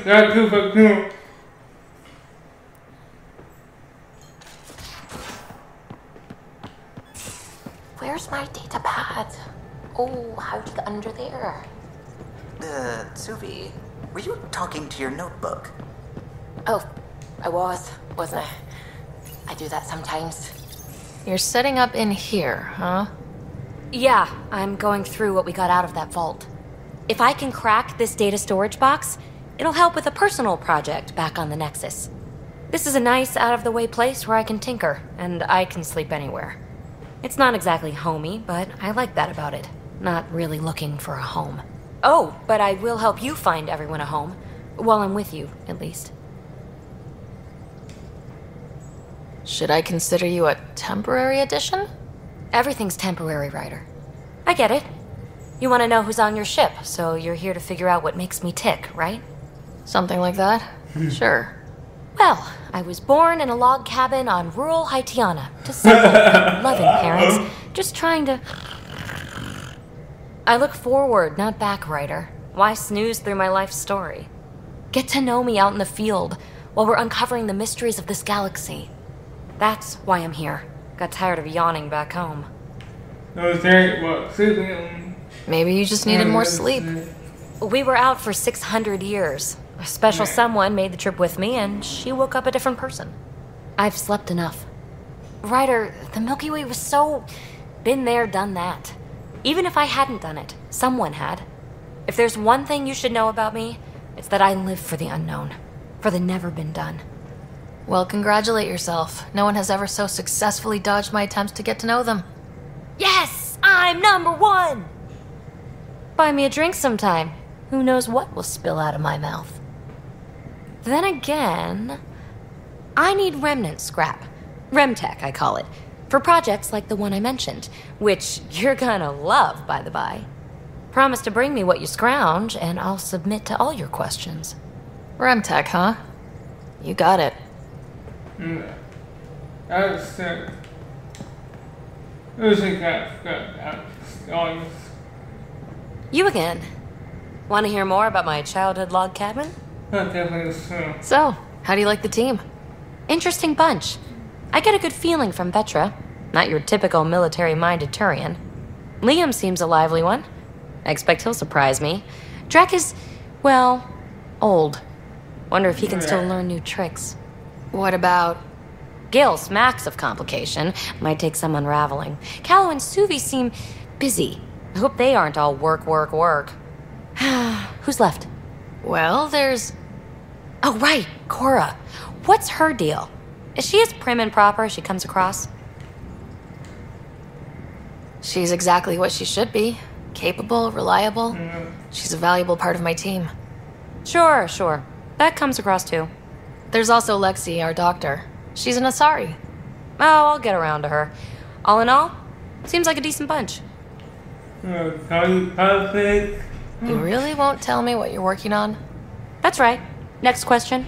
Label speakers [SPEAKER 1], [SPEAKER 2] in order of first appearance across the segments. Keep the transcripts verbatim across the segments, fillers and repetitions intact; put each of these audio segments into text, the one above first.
[SPEAKER 1] Got too fucking cool.
[SPEAKER 2] Where's my data pad? Oh, how'd you get under there?
[SPEAKER 3] Uh, Suvi, were you talking to your notebook?
[SPEAKER 2] Oh, I was, wasn't I? I do that sometimes.
[SPEAKER 4] You're setting up in here, huh?
[SPEAKER 5] Yeah, I'm going through what we got out of that vault. If I can crack this data storage box, it'll help with a personal project back on the Nexus. This is a nice, out-of-the-way place where I can tinker, and I can sleep anywhere. It's not exactly homey, but I like that about it. Not really looking for a home. Oh, but I will help you find everyone a home. While I'm with you, at least.
[SPEAKER 4] Should I consider you a temporary addition?
[SPEAKER 5] Everything's temporary, Ryder. I get it. You want to know who's on your ship, so you're here to figure out what makes me tick, right?
[SPEAKER 4] Something like that? Sure.
[SPEAKER 5] Well, I was born in a log cabin on rural Haitiana to simple, loving parents, just trying to... I look forward, not back, Ryder. Why snooze through my life story? Get to know me out in the field while we're uncovering the mysteries of this galaxy. That's why I'm here. Got tired of yawning back home.
[SPEAKER 1] No, there, what, sleeping.
[SPEAKER 4] Maybe you just needed more sleep.
[SPEAKER 5] We were out for six hundred years. A special someone made the trip with me, and she woke up a different person. I've slept enough. Ryder, the Milky Way was so... been there, done that. Even if I hadn't done it, someone had. If there's one thing you should know about me, it's that I live for the unknown. For the never been done.
[SPEAKER 4] Well, congratulate yourself. No one has ever so successfully dodged my attempts to get to know them.
[SPEAKER 5] Yes! I'm number one! Buy me a drink sometime. Who knows what will spill out of my mouth. Then again... I need remnant scrap. Remtech, I call it. For projects like the one I mentioned. Which you're gonna love, by the by. Promise to bring me what you scrounge, and I'll submit to all your questions.
[SPEAKER 4] Remtech, huh? You got it.
[SPEAKER 1] Mm. I was sick. It was a cat. cat. Oh,
[SPEAKER 5] You again. Want to hear more about my childhood log cabin?
[SPEAKER 1] definitely so.
[SPEAKER 4] So, how do you like the team?
[SPEAKER 5] Interesting bunch. I get a good feeling from Vetra. Not your typical military-minded Turian. Liam seems a lively one. I expect he'll surprise me. Drek is, well, old. Wonder if he can still learn new tricks.
[SPEAKER 4] What about...
[SPEAKER 5] Gil smacks of complication. Might take some unraveling. Callow and Suvi seem busy. I hope they aren't all work, work, work. Who's left?
[SPEAKER 4] Well, there's...
[SPEAKER 5] Oh, right, Cora. What's her deal? Is she as prim and proper as she comes across?
[SPEAKER 4] She's exactly what she should be. Capable, reliable.
[SPEAKER 1] Mm.
[SPEAKER 4] She's a valuable part of my team.
[SPEAKER 5] Sure, sure. That comes across too.
[SPEAKER 4] There's also Lexi, our doctor. She's an Asari.
[SPEAKER 5] Oh, I'll get around to her. All in all, seems like a decent bunch.
[SPEAKER 1] Uh, call you perfect.
[SPEAKER 4] You really won't tell me what you're working on?
[SPEAKER 5] That's right. Next question.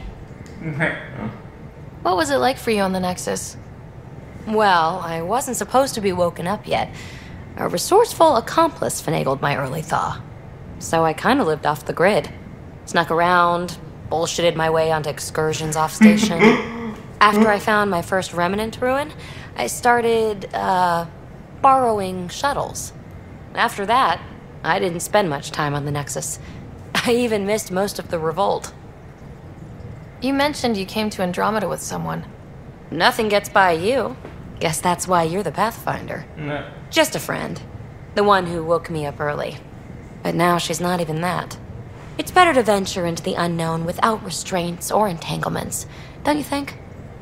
[SPEAKER 4] What was it like for you on the Nexus?
[SPEAKER 5] Well, I wasn't supposed to be woken up yet. A resourceful accomplice finagled my early thaw. So I kind of lived off the grid. Snuck around, bullshitted my way onto excursions off station. After I found my first remnant ruin, I started, uh, borrowing shuttles. After that, I didn't spend much time on the Nexus. I even missed most of the revolt.
[SPEAKER 4] You mentioned you came to Andromeda with someone.
[SPEAKER 5] Nothing gets by you. Guess that's why you're the Pathfinder.
[SPEAKER 1] No.
[SPEAKER 5] Just a friend. The one who woke me up early. But now she's not even that. It's better to venture into the unknown without restraints or entanglements, don't you think?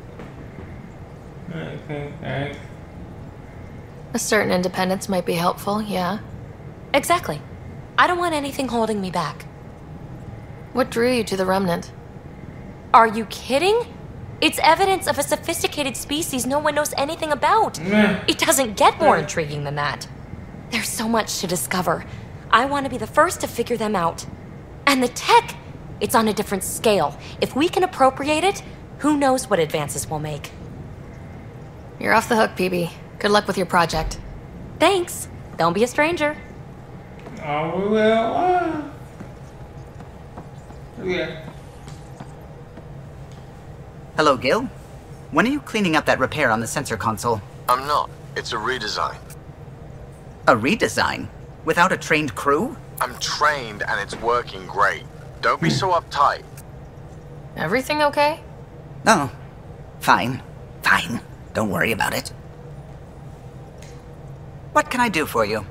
[SPEAKER 1] Okay, thanks.
[SPEAKER 4] A certain independence might be helpful, yeah.
[SPEAKER 5] Exactly. I don't want anything holding me back.
[SPEAKER 4] What drew you to the Remnant?
[SPEAKER 5] Are you kidding? It's evidence of a sophisticated species no one knows anything about.
[SPEAKER 1] Nah.
[SPEAKER 5] It doesn't get more intriguing than that. There's so much to discover. I want to be the first to figure them out. And the tech, it's on a different scale. If we can appropriate it, who knows what advances we'll make.
[SPEAKER 4] You're off the hook, P B. Good luck with your project.
[SPEAKER 5] Thanks. Don't be a stranger.
[SPEAKER 1] Oh, well, uh, yeah.
[SPEAKER 3] Hello, Gil. When are you cleaning up that repair on the sensor console?
[SPEAKER 6] I'm not. It's a redesign.
[SPEAKER 3] A redesign? Without a trained crew?
[SPEAKER 6] I'm trained and it's working great. Don't be so uptight.
[SPEAKER 4] Everything okay?
[SPEAKER 3] Oh, fine. Fine. Don't worry about it. What can I do for you?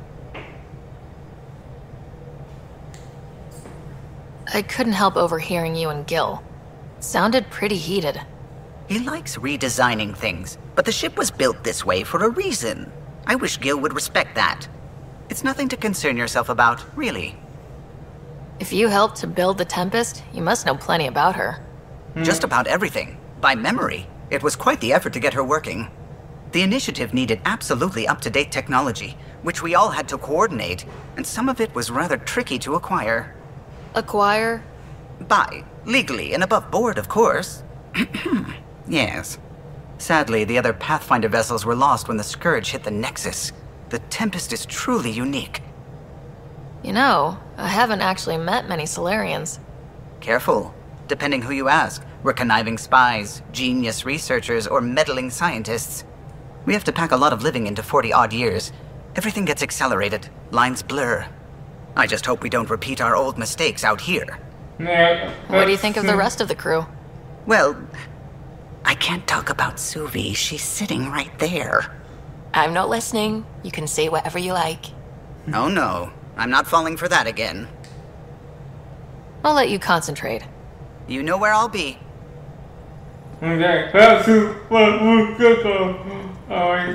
[SPEAKER 4] I couldn't help overhearing you and Gil. Sounded pretty heated.
[SPEAKER 3] He likes redesigning things, but the ship was built this way for a reason. I wish Gil would respect that. It's nothing to concern yourself about, really.
[SPEAKER 4] If you helped to build the Tempest, you must know plenty about her.
[SPEAKER 3] Just about everything. By memory. It was quite the effort to get her working. The initiative needed absolutely up-to-date technology, which we all had to coordinate, and some of it was rather tricky to acquire.
[SPEAKER 4] Acquire?
[SPEAKER 3] Buy. Legally and above board, of course. Yes. Sadly, the other Pathfinder vessels were lost when the Scourge hit the Nexus. The Tempest is truly unique.
[SPEAKER 4] You know, I haven't actually met many Solarians.
[SPEAKER 3] Careful. Depending who you ask, we're conniving spies, genius researchers, or meddling scientists. We have to pack a lot of living into forty-odd years. Everything gets accelerated. Lines blur. I just hope we don't repeat our old mistakes out here.
[SPEAKER 1] Yeah,
[SPEAKER 4] What do you think of the
[SPEAKER 1] that's-
[SPEAKER 4] rest of the crew?
[SPEAKER 3] Well, I can't talk about Suvi. She's sitting right there.
[SPEAKER 5] I'm not listening. You can say whatever you like.
[SPEAKER 3] Oh no, I'm not falling for that again.
[SPEAKER 4] I'll let you concentrate.
[SPEAKER 3] You know where I'll be.
[SPEAKER 1] Okay, that's what we're good. Alright.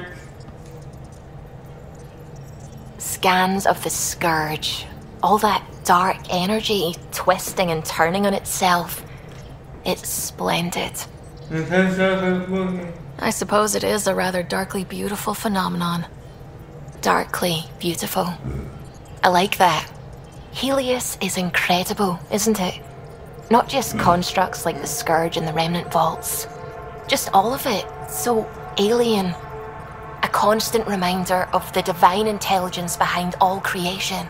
[SPEAKER 2] Scans of the Scourge. All that dark energy twisting and turning on itself. It's splendid.
[SPEAKER 4] I suppose it is a rather darkly beautiful phenomenon.
[SPEAKER 2] Darkly beautiful. I like that. Helios is incredible, isn't it? Not just constructs like the Scourge and the Remnant Vaults. Just all of it. So alien. A constant reminder of the divine intelligence behind all creation.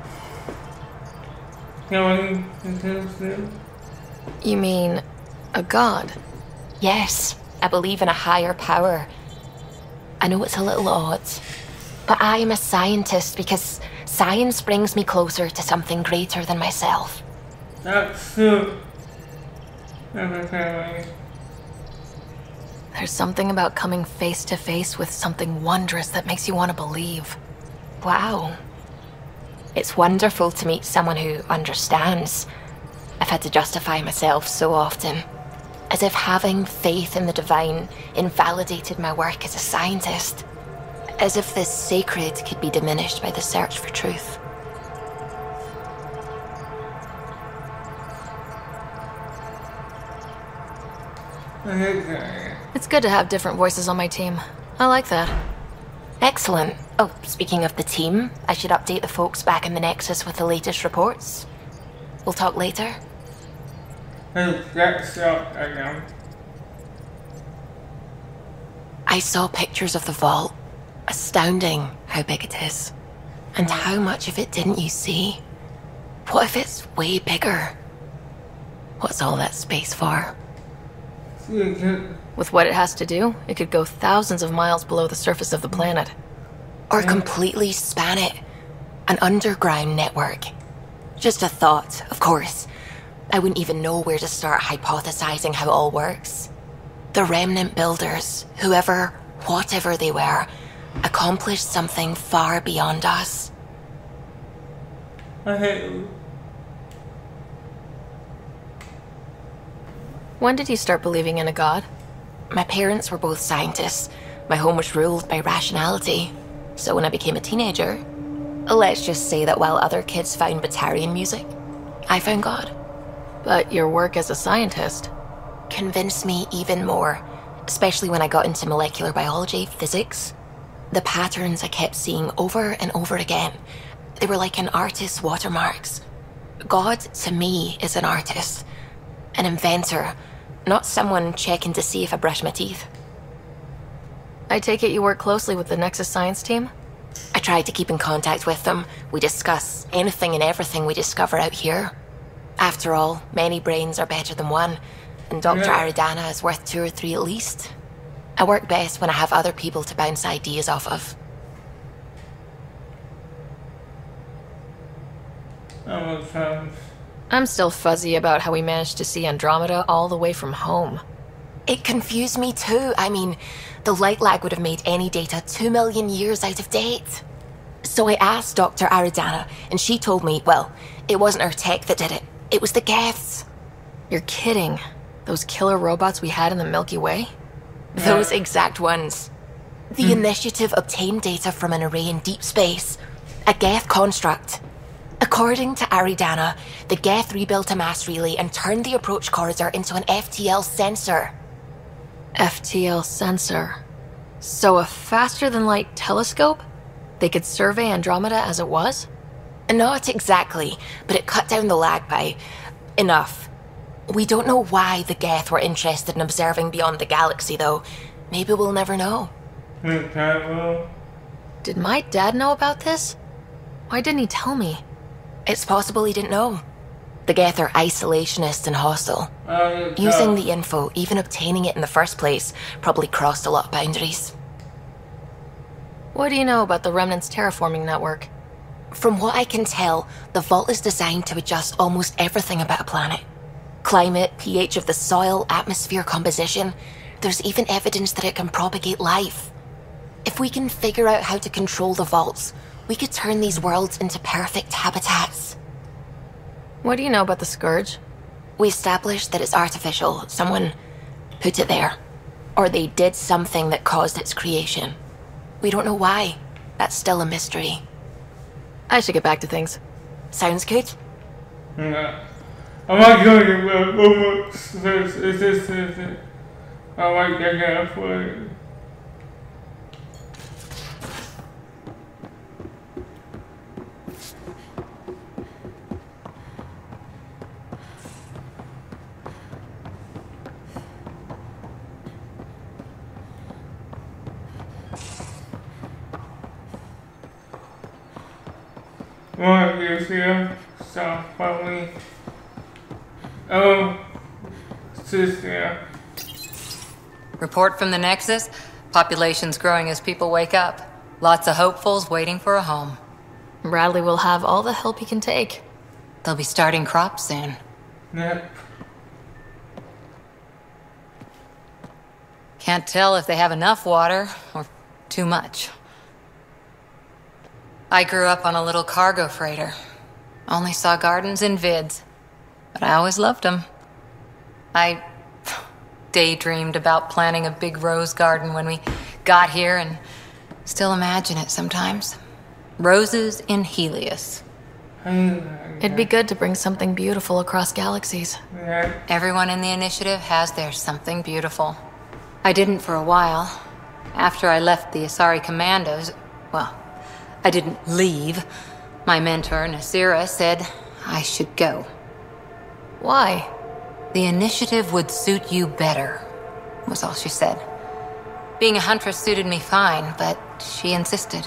[SPEAKER 4] You mean a god?
[SPEAKER 2] Yes, I believe in a higher power. I know it's a little odd, but I am a scientist because science brings me closer to something greater than myself.
[SPEAKER 1] That's true. Okay.
[SPEAKER 4] There's something about coming face to face with something wondrous that makes you want to believe.
[SPEAKER 2] Wow. It's wonderful to meet someone who understands. I've had to justify myself so often, as if having faith in the divine invalidated my work as a scientist, as if the sacred could be diminished by the search for truth.
[SPEAKER 1] Okay.
[SPEAKER 4] It's good to have different voices on my team. I like that.
[SPEAKER 2] Excellent. Oh, speaking of the team, I should update the folks back in the Nexus with the latest reports. We'll talk later.
[SPEAKER 1] That's up again.
[SPEAKER 2] I saw pictures of the vault. Astounding how big it is. And how much of it didn't you see? What if it's way bigger? What's all that space for?
[SPEAKER 4] With what it has to do, it could go thousands of miles below the surface of the planet.
[SPEAKER 2] Or completely span it. An underground network. Just a thought, of course. I wouldn't even know where to start hypothesizing how it all works. The Remnant builders, whoever, whatever they were, accomplished something far beyond us.
[SPEAKER 1] I hate you.
[SPEAKER 4] When did you start believing in a god?
[SPEAKER 2] My parents were both scientists. My home was ruled by rationality. So when I became a teenager, let's just say that while other kids found Batarian music, I found God.
[SPEAKER 4] But your work as a scientist
[SPEAKER 2] Convinced me even more, especially when I got into molecular biology, physics. The patterns I kept seeing over and over again, they were like an artist's watermarks. God, to me, is an artist, an inventor, not someone checking to see if I brush my teeth.
[SPEAKER 4] I take it you work closely with the Nexus science team?
[SPEAKER 2] I try to keep in contact with them. We discuss anything and everything we discover out here. After all, many brains are better than one. and Doctor
[SPEAKER 1] Yeah.
[SPEAKER 2] Aridana is worth two or three at least. I work best when I have other people to bounce ideas off of.
[SPEAKER 1] That makes sense.
[SPEAKER 4] I'm still fuzzy about how we managed to see Andromeda all the way from home.
[SPEAKER 2] It confused me too. I mean, the light lag would have made any data two million years out of date. So I asked Doctor Aridana, and she told me, well, it wasn't her tech that did it. It was the Geths.
[SPEAKER 4] You're kidding. Those killer robots we had in the Milky Way?
[SPEAKER 2] Those exact ones. The Initiative obtained data from an array in deep space, a Geth construct. According to Aridana, the Geth rebuilt a mass relay and turned the approach corridor into an F T L sensor.
[SPEAKER 4] F T L sensor. So a faster-than-light telescope? They could survey Andromeda as it was?
[SPEAKER 2] Not exactly, but it cut down the lag by enough. We don't know why the Geth were interested in observing beyond the galaxy, though. Maybe we'll never know.
[SPEAKER 1] Okay, well.
[SPEAKER 4] Did my dad know about this? Why didn't he tell me?
[SPEAKER 2] It's possible he didn't know. The Geth are isolationist and hostile.
[SPEAKER 1] Uh,
[SPEAKER 2] Using the info, even obtaining it in the first place, probably crossed a lot of boundaries.
[SPEAKER 4] What do you know about the Remnant's terraforming network?
[SPEAKER 2] From what I can tell, the vault is designed to adjust almost everything about a planet. Climate, pH of the soil, atmosphere composition. There's even evidence that it can propagate life. If we can figure out how to control the vaults, we could turn these worlds into perfect habitats.
[SPEAKER 4] What do you know about the Scourge?
[SPEAKER 2] We established that it's artificial. Someone put it there. Or they did something that caused its creation. We don't know why. That's still a mystery.
[SPEAKER 4] I should get back to things.
[SPEAKER 2] Sounds good?
[SPEAKER 1] Yeah. I might go to the almost this is this is it. I might get that for it. What is here? Stop following. Oh, sister.
[SPEAKER 7] Report from the Nexus. Population's growing as people wake up. Lots of hopefuls waiting for a home.
[SPEAKER 4] Bradley will have all the help he can take.
[SPEAKER 7] They'll be starting crops soon.
[SPEAKER 1] Yep.
[SPEAKER 7] Can't tell if they have enough water or too much. I grew up on a little cargo freighter. Only saw gardens in vids, but I always loved them. I daydreamed about planting a big rose garden when we got here and still imagine it sometimes. Roses in Helios.
[SPEAKER 4] It'd be good to bring something beautiful across galaxies.
[SPEAKER 1] Yeah.
[SPEAKER 7] Everyone in the initiative has their something beautiful. I didn't for a while. After I left the Asari Commandos, well, I didn't leave. My mentor, Nasira, said I should go.
[SPEAKER 4] Why?
[SPEAKER 7] The initiative would suit you better, was all she said. Being a huntress suited me fine, but she insisted.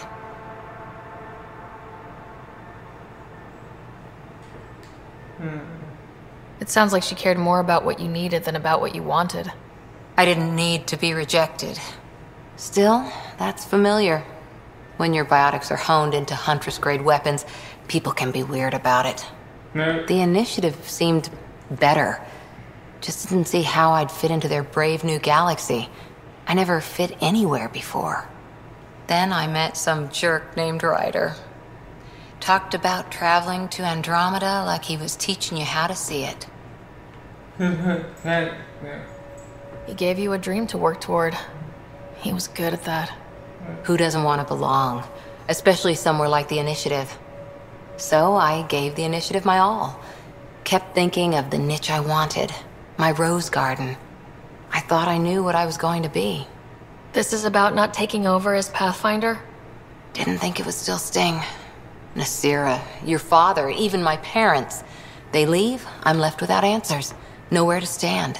[SPEAKER 4] It sounds like she cared more about what you needed than about what you wanted.
[SPEAKER 7] I didn't need to be rejected. Still, that's familiar. When your biotics are honed into Huntress-grade weapons, people can be weird about it.
[SPEAKER 1] No.
[SPEAKER 7] The initiative seemed better. Just didn't see how I'd fit into their brave new galaxy. I never fit anywhere before. Then I met some jerk named Ryder. Talked about traveling to Andromeda like he was teaching you how to see it.
[SPEAKER 1] Yeah.
[SPEAKER 4] He gave you a dream to work toward. He was good at that.
[SPEAKER 7] Who doesn't want to belong? Especially somewhere like the Initiative. So I gave the Initiative my all. Kept thinking of the niche I wanted. My rose garden. I thought I knew what I was going to be.
[SPEAKER 4] This is about not taking over as Pathfinder?
[SPEAKER 7] Didn't think it would still sting. Nasira, your father, even my parents. They leave, I'm left without answers. Nowhere to stand.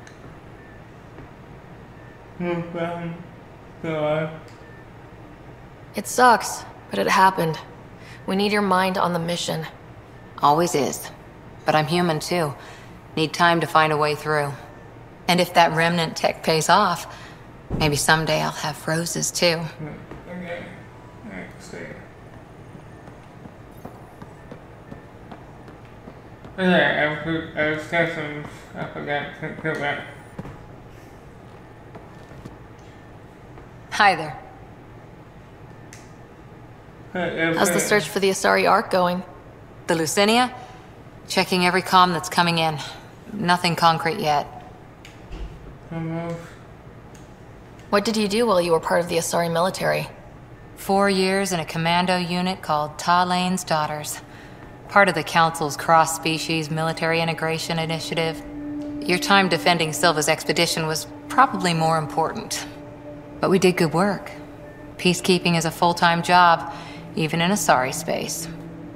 [SPEAKER 1] Um, so,
[SPEAKER 4] It sucks, but it happened. We need your mind on the mission.
[SPEAKER 7] Always is. But I'm human too. Need time to find a way through. And if that remnant tech pays off, maybe someday I'll have roses too.
[SPEAKER 1] Okay. Let's see. Oh, yeah, I put uh, sessions. I forgot to put that.
[SPEAKER 7] Hi there.
[SPEAKER 4] How's the search for the Asari Ark going?
[SPEAKER 7] The Lucinia? Checking every comm that's coming in. Nothing concrete yet.
[SPEAKER 1] Almost.
[SPEAKER 4] What did you do while you were part of the Asari military?
[SPEAKER 7] Four years in a commando unit called Ta Lane's Daughters. Part of the Council's cross-species military integration initiative. Your time defending Silva's expedition was probably more important. But we did good work. Peacekeeping is a full-time job, even in Asari space.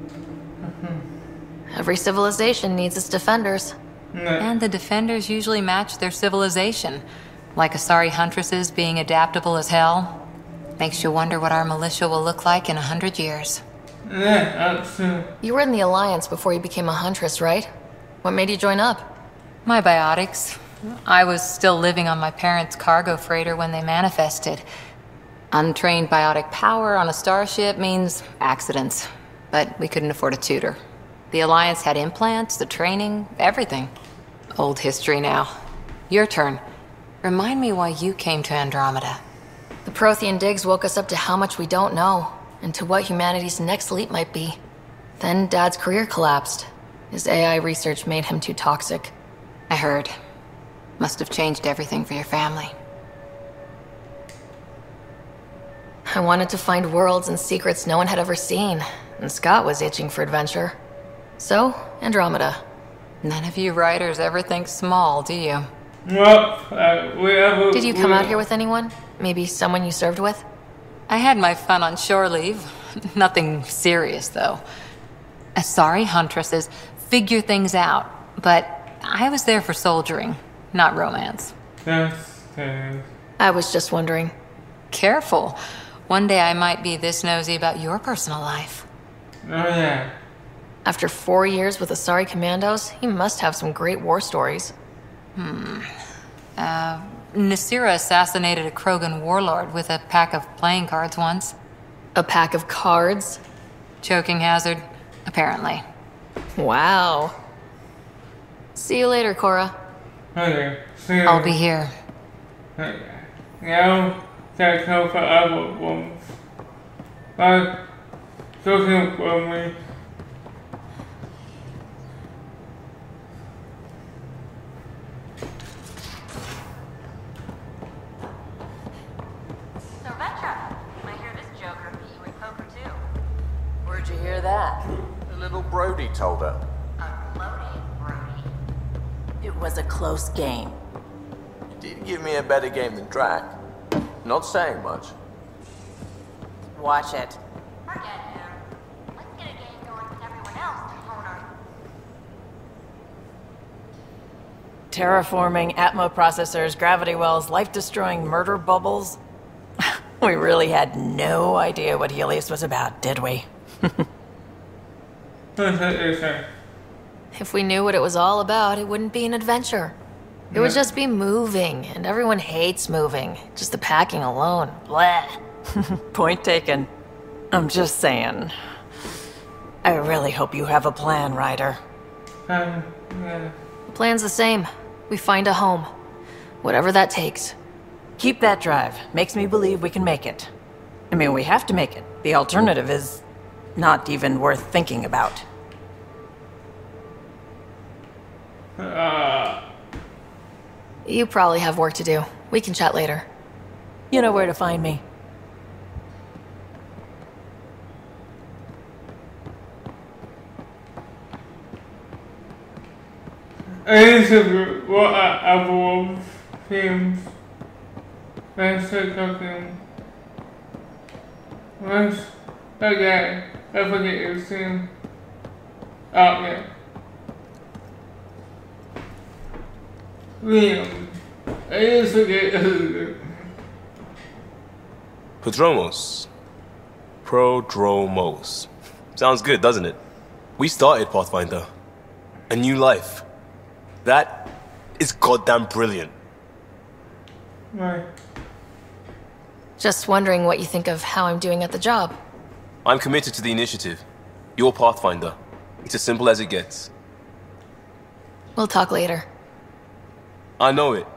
[SPEAKER 4] Every civilization needs its defenders.
[SPEAKER 7] And the defenders usually match their civilization. Like Asari huntresses being adaptable as hell. Makes you wonder what our militia will look like in a hundred years.
[SPEAKER 1] Yeah, that's uh,
[SPEAKER 4] You were in the Alliance before you became a huntress, right? What made you join up?
[SPEAKER 7] My biotics. I was still living on my parents' cargo freighter when they manifested. Untrained biotic power on a starship means accidents. But we couldn't afford a tutor. The Alliance had implants, the training, everything. Old history now. Your turn. Remind me why you came to Andromeda.
[SPEAKER 4] The Prothean digs woke us up to how much we don't know, and to what humanity's next leap might be. Then Dad's career collapsed. His A I research made him too toxic.
[SPEAKER 7] I heard. Must have changed everything for your family.
[SPEAKER 4] I wanted to find worlds and secrets no one had ever seen, and Scott was itching for adventure. So, Andromeda.
[SPEAKER 7] None of you writers ever think small, do you?
[SPEAKER 1] well, uh, we ever.
[SPEAKER 4] Did you come
[SPEAKER 1] we,
[SPEAKER 4] out here with anyone? Maybe someone you served with?
[SPEAKER 7] I had my fun on shore leave. Nothing serious, though. Asari huntresses figure things out, but I was there for soldiering, not romance.
[SPEAKER 1] That's uh,
[SPEAKER 4] I was just wondering.
[SPEAKER 7] Careful. One day I might be this nosy about your personal life.
[SPEAKER 1] oh yeah.
[SPEAKER 4] After four years with Asari Commandos, he must have some great war stories.
[SPEAKER 7] Uh, Nasira assassinated a Krogan warlord with a pack of playing cards once.
[SPEAKER 4] A pack of cards?
[SPEAKER 7] Choking hazard, apparently.
[SPEAKER 4] Wow. See you later, Cora.
[SPEAKER 1] Okay. See
[SPEAKER 7] I'll be here.
[SPEAKER 1] Okay. Now, that's no for other ones. But, looking for me.
[SPEAKER 8] So, Vetra, I hear this joker beat you at poker too.
[SPEAKER 9] Where'd you hear that?
[SPEAKER 6] The little Brody told her.
[SPEAKER 8] A floating Brody.
[SPEAKER 9] It was a close game.
[SPEAKER 6] You did give me a better game than Drac. Not saying much.
[SPEAKER 9] Watch it.
[SPEAKER 8] Forget him. Let's get a game going with everyone else, Owner.
[SPEAKER 9] Terraforming, Atmo processors, gravity wells, life-destroying murder bubbles. We really had no idea what Helios was about, did we?
[SPEAKER 4] If we knew what it was all about, it wouldn't be an adventure. It would just be moving, and everyone hates moving. Just the packing alone. Bleh.
[SPEAKER 9] Point taken. I'm just saying. I really hope you have a plan, Ryder.
[SPEAKER 1] Um, yeah.
[SPEAKER 4] The plan's the same. We find a home. Whatever that takes.
[SPEAKER 9] Keep that drive. Makes me believe we can make it. I mean, we have to make it. The alternative is not even worth thinking about.
[SPEAKER 1] Uh,
[SPEAKER 4] You probably have work to do. We can chat later.
[SPEAKER 9] You know where to find me.
[SPEAKER 1] I used to what are other ones films. Let's say talking. Once, okay, I forget your scene. Oh, yeah. Liam. I used to get.
[SPEAKER 10] Prodromos. Prodromos. Sounds good, doesn't it? We started Pathfinder. A new life. That is goddamn brilliant.
[SPEAKER 1] Right.
[SPEAKER 4] Just wondering what you think of how I'm doing at the job.
[SPEAKER 10] I'm committed to the initiative. You're Pathfinder. It's as simple as it gets.
[SPEAKER 4] We'll talk later.
[SPEAKER 10] I know it.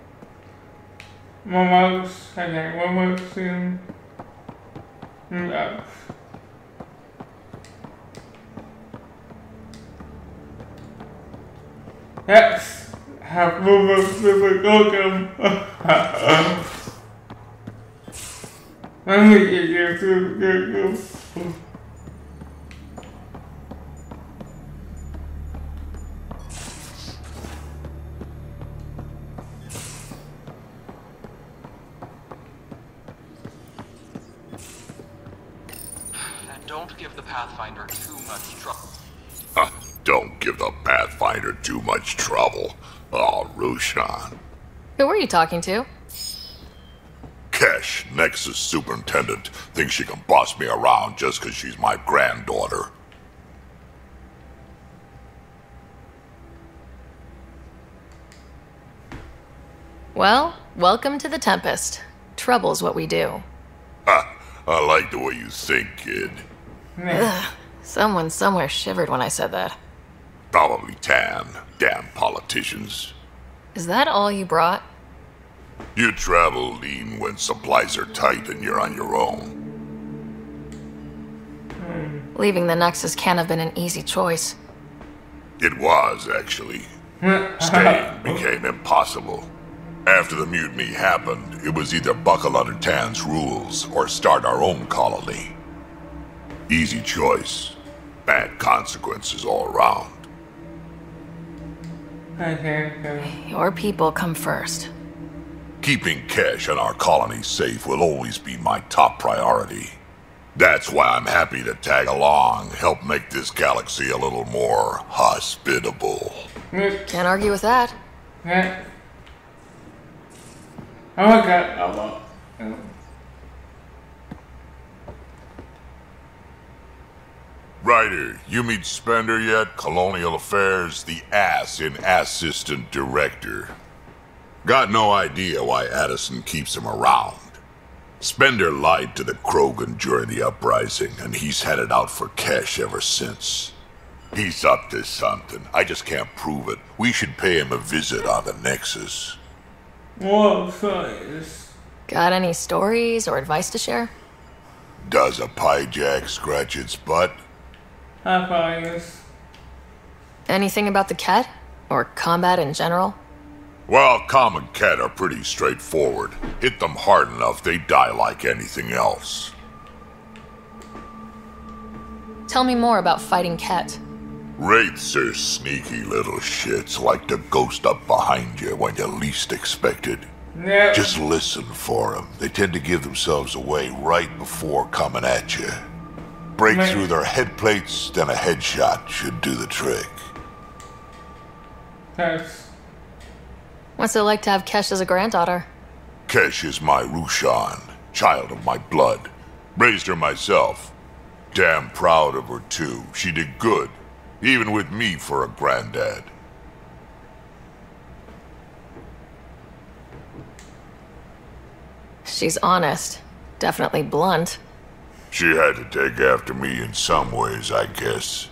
[SPEAKER 1] My mouse, okay, my mouse soon. No. Yes, have moments with a welcome. I'm gonna get you to go.
[SPEAKER 11] Don't give the Pathfinder too much trouble.
[SPEAKER 12] Uh, don't give the Pathfinder too much trouble. Oh, Roshan.
[SPEAKER 4] Who were you talking to?
[SPEAKER 12] Kesh, Nexus Superintendent, thinks she can boss me around just because she's my granddaughter.
[SPEAKER 4] Well, welcome to the Tempest. Trouble's what we do.
[SPEAKER 12] Ha! I like the way you think, kid.
[SPEAKER 4] Ugh, someone somewhere shivered when I said that.
[SPEAKER 12] Probably Tan. Damn politicians.
[SPEAKER 4] Is that all you brought?
[SPEAKER 12] You travel lean when supplies are tight and you're on your own.
[SPEAKER 4] Leaving the Nexus can't have been an easy choice.
[SPEAKER 12] It was, actually. Staying became impossible. After the mutiny happened, it was either buckle under Tan's rules or start our own colony. Easy choice. Bad consequences all around.
[SPEAKER 4] Your people come first.
[SPEAKER 12] Keeping Kesh and our colony safe will always be my top priority. That's why I'm happy to tag along, help make this galaxy a little more hospitable.
[SPEAKER 4] Can't argue with that.
[SPEAKER 1] Yeah. Oh my god, I love it.
[SPEAKER 12] Ryder, you meet Spender yet? Colonial Affairs, the ass in Assistant Director. Got no idea why Addison keeps him around. Spender lied to the Krogan during the uprising, and he's had it out for Kesh ever since. He's up to something. I just can't prove it. We should pay him a visit on the Nexus.
[SPEAKER 1] Whoa, size.
[SPEAKER 4] Got any stories or advice to share?
[SPEAKER 12] Does a piejack scratch its butt?
[SPEAKER 1] High fives.
[SPEAKER 4] Anything about the Ket? Or combat in general?
[SPEAKER 12] Well, common Ket are pretty straightforward. Hit them hard enough, they die like anything else.
[SPEAKER 4] Tell me more about fighting Ket.
[SPEAKER 12] Wraiths are sneaky little shits, like to ghost up behind you when you least expect it.
[SPEAKER 1] No.
[SPEAKER 12] Just listen for them. They tend to give themselves away right before coming at you. Break
[SPEAKER 1] Man.
[SPEAKER 12] through their head plates, then a headshot should do the trick.
[SPEAKER 1] Thanks.
[SPEAKER 4] What's it like to have Kesh as a granddaughter?
[SPEAKER 12] Kesh is my Roshan, child of my blood. Raised her myself. Damn proud of her too. She did good, even with me for a granddad.
[SPEAKER 4] She's honest. Definitely blunt.
[SPEAKER 12] She had to take after me in some ways, I guess.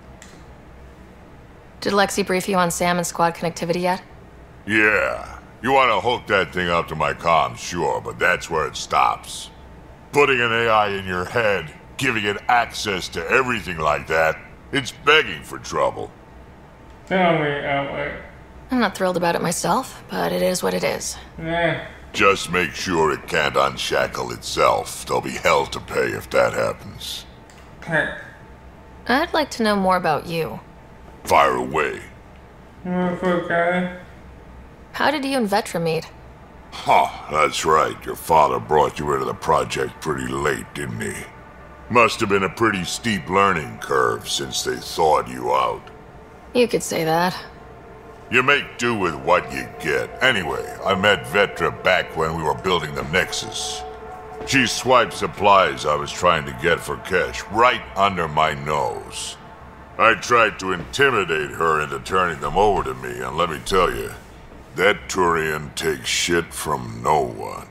[SPEAKER 4] Did Lexi brief you on Sam and squad connectivity yet?
[SPEAKER 12] Yeah. You want to hook that thing up to my comms, sure, but that's where it stops. Putting an A I in your head, giving it access to everything like that, it's begging for trouble.
[SPEAKER 1] Tell me, Ellie.
[SPEAKER 4] I'm not thrilled about it myself, but it is what it is.
[SPEAKER 1] Yeah.
[SPEAKER 12] Just make sure it can't unshackle itself. There'll be hell to pay if that happens.
[SPEAKER 1] Okay.
[SPEAKER 4] I'd like to know more about you.
[SPEAKER 12] Fire away.
[SPEAKER 1] Motherfucker.
[SPEAKER 4] How did you and Vetra meet?
[SPEAKER 12] Huh, that's right. Your father brought you into the project pretty late, didn't he? Must have been a pretty steep learning curve since they thawed you out.
[SPEAKER 4] You could say that.
[SPEAKER 12] You make do with what you get. Anyway, I met Vetra back when we were building the Nexus. She swiped supplies I was trying to get for Kesh right under my nose. I tried to intimidate her into turning them over to me, and let me tell you, That Turian takes shit from no one.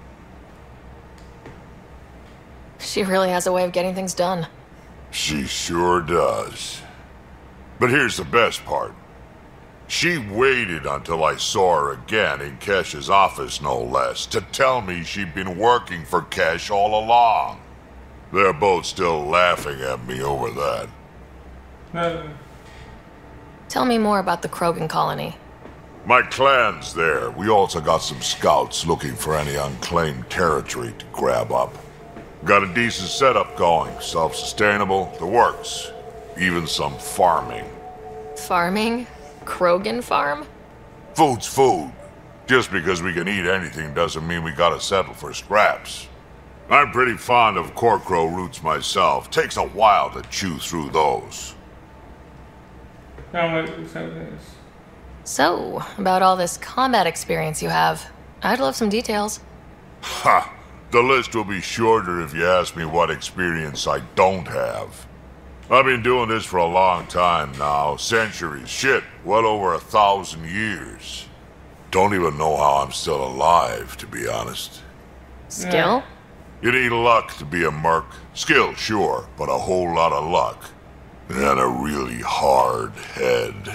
[SPEAKER 4] She really has a way of getting things done.
[SPEAKER 12] She sure does. But here's the best part. She waited until I saw her again in Kesh's office, no less, to tell me she'd been working for Kesh all along. They're both still laughing at me over that.
[SPEAKER 1] Uh,
[SPEAKER 4] Tell me more about the Krogan colony.
[SPEAKER 12] My clan's there. We also got some scouts looking for any unclaimed territory to grab up. Got a decent setup going, self-sustainable, the works. Even some farming.
[SPEAKER 4] Farming? Krogan farm?
[SPEAKER 12] Food's food. Just because we can eat anything doesn't mean we gotta settle for scraps. I'm pretty fond of Korkro roots myself. Takes a while to chew through those.
[SPEAKER 1] how much is this?
[SPEAKER 4] So, about all this combat experience you have, I'd love some details.
[SPEAKER 12] Ha! The list will be shorter if you ask me what experience I don't have. I've been doing this for a long time now. Centuries. Shit, well over a thousand years. Don't even know how I'm still alive, to be honest.
[SPEAKER 4] Skill?
[SPEAKER 12] You need luck to be a merc. Skill, sure, but a whole lot of luck. And a really hard head.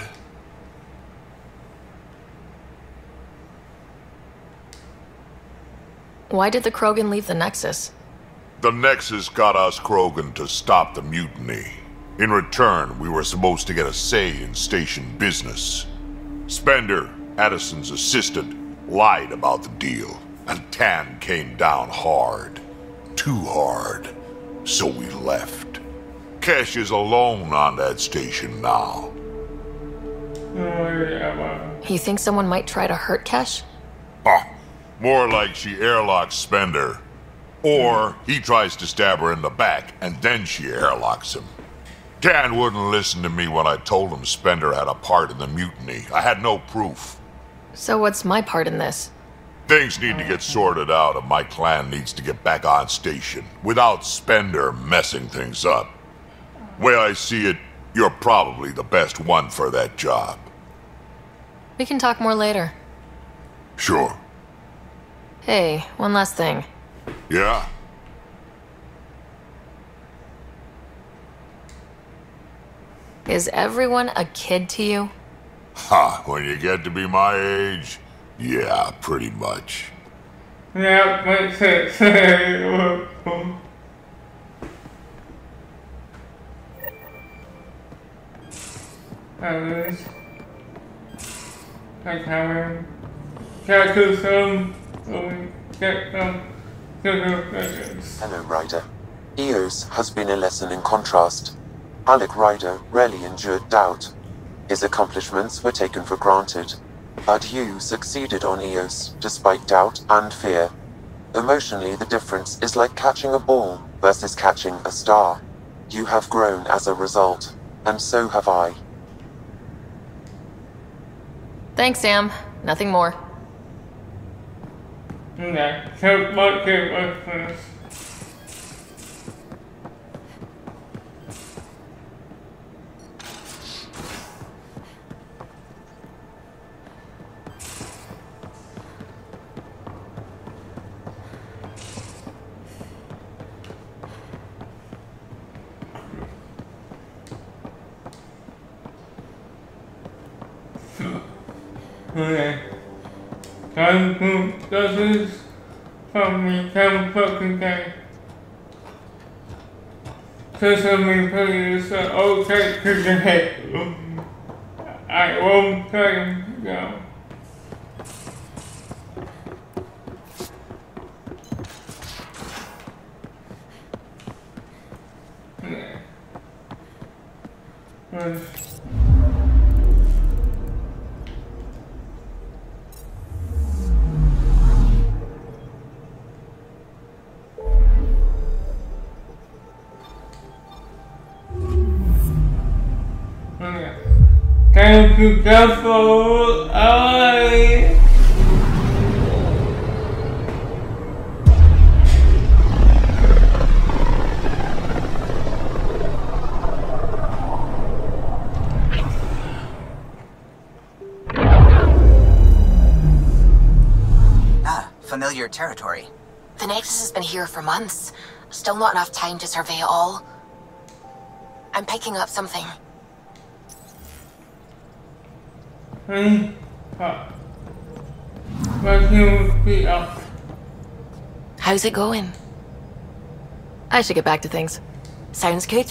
[SPEAKER 4] Why did the Krogan leave the Nexus?
[SPEAKER 12] The Nexus got us Krogan to stop the mutiny. In return, we were supposed to get a say in station business. Spender, Addison's assistant, lied about the deal, and Tann came down hard. Too hard. So we left. Kesh is alone on that station now.
[SPEAKER 1] Oh, yeah, wow.
[SPEAKER 4] You think someone might try to hurt Kesh?
[SPEAKER 12] Huh. More like she airlocks Spender. Or he tries to stab her in the back, and then she airlocks him. Tann wouldn't listen to me when I told him Spender had a part in the mutiny. I had no proof.
[SPEAKER 4] So what's my part in this?
[SPEAKER 12] Things need to get sorted out, and my clan needs to get back on station, without Spender messing things up. Way I see it, you're probably the best one for that job.
[SPEAKER 4] We can talk more later.
[SPEAKER 12] Sure.
[SPEAKER 4] Hey, one last thing.
[SPEAKER 12] Yeah?
[SPEAKER 4] Is everyone a kid to you?
[SPEAKER 12] Ha, when you get to be my age, yeah, pretty much.
[SPEAKER 1] Yeah, makes sense. Others. Like having get to some get some
[SPEAKER 13] Hello, Ryder. Eos has been a lesson in contrast. Alec Ryder rarely endured doubt. His accomplishments were taken for granted. But you succeeded on Eos, despite doubt and fear. Emotionally, the difference is like catching a ball versus catching a star. You have grown as a result, and so have I.
[SPEAKER 4] Thanks, Sam. Nothing more.
[SPEAKER 1] Yeah, so much it was. Okay. Time to does this from me come fucking day. Sesame please uh, okay today. I won't tell you go. Yeah. Well, Thank you, careful. I.
[SPEAKER 3] unfamiliar territory.
[SPEAKER 2] The Nexus has been here for months. Still not enough time to survey it all. I'm picking up something.
[SPEAKER 1] Hey, uh, what can we be up?
[SPEAKER 2] How's it going?
[SPEAKER 4] I should get back to things.
[SPEAKER 2] Sounds good.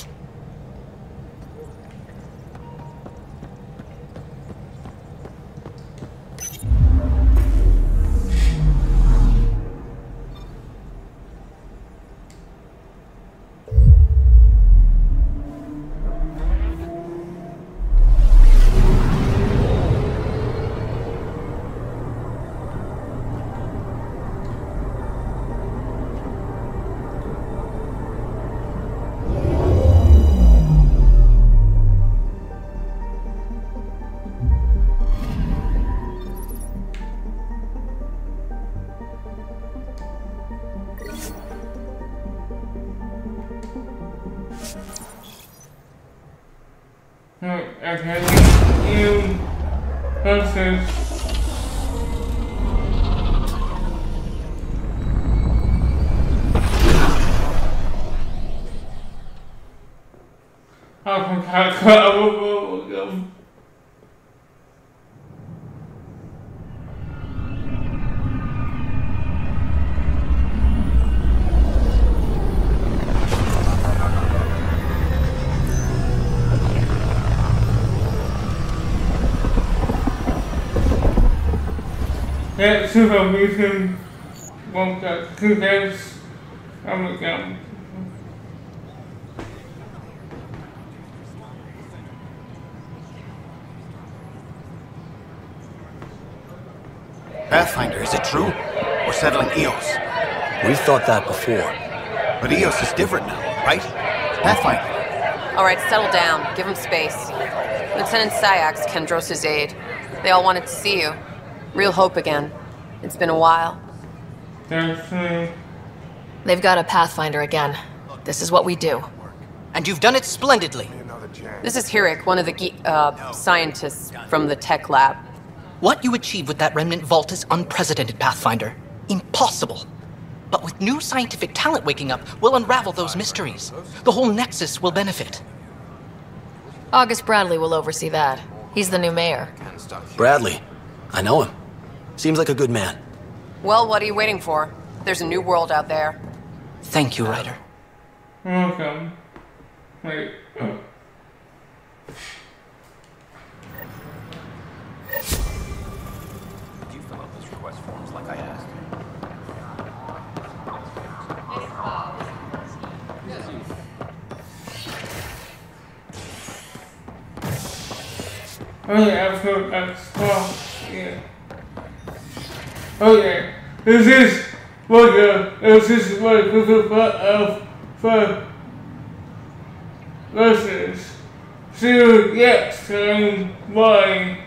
[SPEAKER 1] Okay, you versus I That super mission won't get two days. I'm again.
[SPEAKER 14] Pathfinder, is it true? We're settling Eos.
[SPEAKER 15] We've thought that before.
[SPEAKER 14] But Eos is different now, right? Pathfinder.
[SPEAKER 16] All right, settle down. Give him space. Lieutenant Sayax, Kendros' aide. They all wanted to see you. Real hope again. It's been a while.
[SPEAKER 4] They've got a Pathfinder again. This is what we do.
[SPEAKER 15] And you've done it splendidly.
[SPEAKER 16] This is Hirik, one of the ge- uh, scientists from the tech lab.
[SPEAKER 15] What you achieved with that remnant vault is unprecedented, Pathfinder. Impossible. But with new scientific talent waking up, we'll unravel those mysteries. The whole Nexus will benefit.
[SPEAKER 4] August Bradley will oversee that. He's the new mayor.
[SPEAKER 15] Bradley? I know him. Seems like a good man.
[SPEAKER 16] Well, what are you waiting for? There's a new world out there.
[SPEAKER 15] Thank you, Ryder.
[SPEAKER 1] Welcome. Wait. Oh.
[SPEAKER 14] Did you fill out those request forms like I asked?
[SPEAKER 1] Oh yeah, episode X twelve. Yeah. Oh yeah. This is what the this is what the part of for listeners. See you next time. Bye.